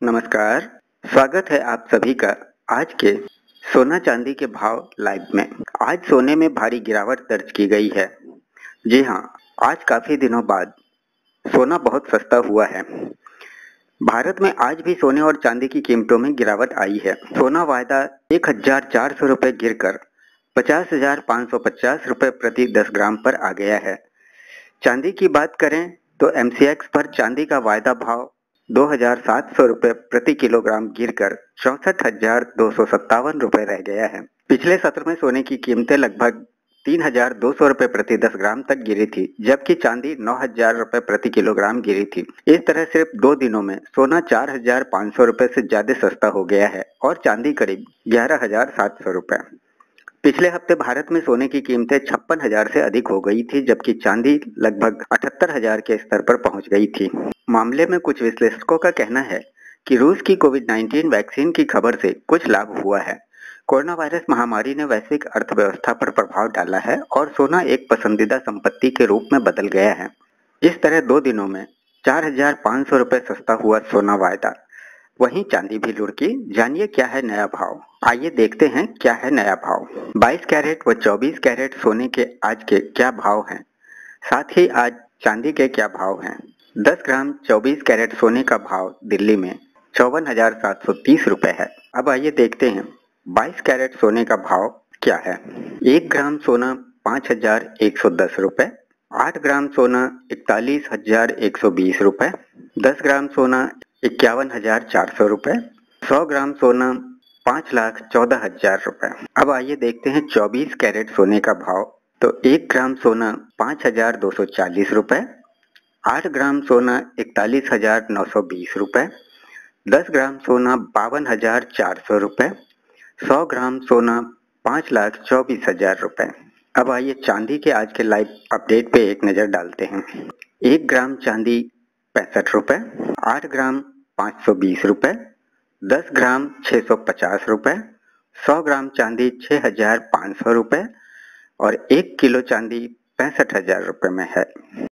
नमस्कार, स्वागत है आप सभी का आज के सोना चांदी के भाव लाइव में। आज सोने में भारी गिरावट दर्ज की गई है। जी हां, आज काफी दिनों बाद सोना बहुत सस्ता हुआ है। भारत में आज भी सोने और चांदी की कीमतों में गिरावट आई है। सोना वायदा 1,400 रुपए गिरकर 50,550 रुपए प्रति 10 ग्राम पर आ गया है। चांदी की बात करें तो एमसीएक्स पर चांदी का वायदा भाव 2,700 रुपए प्रति किलोग्राम गिरकर 64,257 रुपए रह गया है। पिछले सत्र में सोने की कीमतें लगभग 3,200 रुपए प्रति 10 ग्राम तक गिरी थी, जबकि चांदी 9,000 रुपए प्रति किलोग्राम गिरी थी। इस तरह सिर्फ 2 दिनों में सोना 4,500 रुपए से ज्यादा सस्ता हो गया है और चांदी करीब 11,700 रुपए। पिछले हफ्ते भारत में सोने की कीमतें 56,000 से अधिक हो गई थी, जबकि चांदी लगभग 78,000 के स्तर पर पहुंच गई थी। मामले में कुछ विश्लेषकों का कहना है कि रूस की कोविड-19 वैक्सीन की खबर से कुछ लाभ हुआ है। कोरोना वायरस महामारी ने वैश्विक अर्थव्यवस्था पर प्रभाव डाला है और सोना एक पसंदीदा संपत्ति के रूप में बदल गया है। इस तरह 2 दिनों में 4,500 रुपए सस्ता हुआ सोना वायदा। वहीं चांदी भी लुढ़की। जानिए क्या है नया भाव। आइए देखते हैं क्या है नया भाव। 22 कैरेट व 24 कैरेट सोने के आज के क्या भाव हैं, साथ ही आज चांदी के क्या भाव हैं। 10 ग्राम 24 कैरेट सोने का भाव दिल्ली में 54,730 रुपए है। अब आइए देखते हैं 22 कैरेट सोने का भाव क्या है। 1 ग्राम सोना 5,110 रुपए, 8 ग्राम सोना 41,120 रुपए, 10 ग्राम सोना 51,400 रुपए, 100 ग्राम सोना 5,14,000 रुपए। अब आइए देखते हैं 24 कैरेट सोने का भाव। तो 1 ग्राम सोना 5,240 रुपए, 8 ग्राम सोना 41,920 रुपए, 10 ग्राम सोना 52,400 रुपए, 100 ग्राम सोना 5,24,000 रुपए। अब आइए चांदी के आज के लाइव अपडेट पे एक नज़र डालते हैं। 1 ग्राम चांदी 65 रुपए, 8 ग्राम 520 रुपए, 10 ग्राम 650 रुपए, 100 ग्राम चांदी 6,500 रुपए और 1 किलो चांदी 65,000 रुपए में है।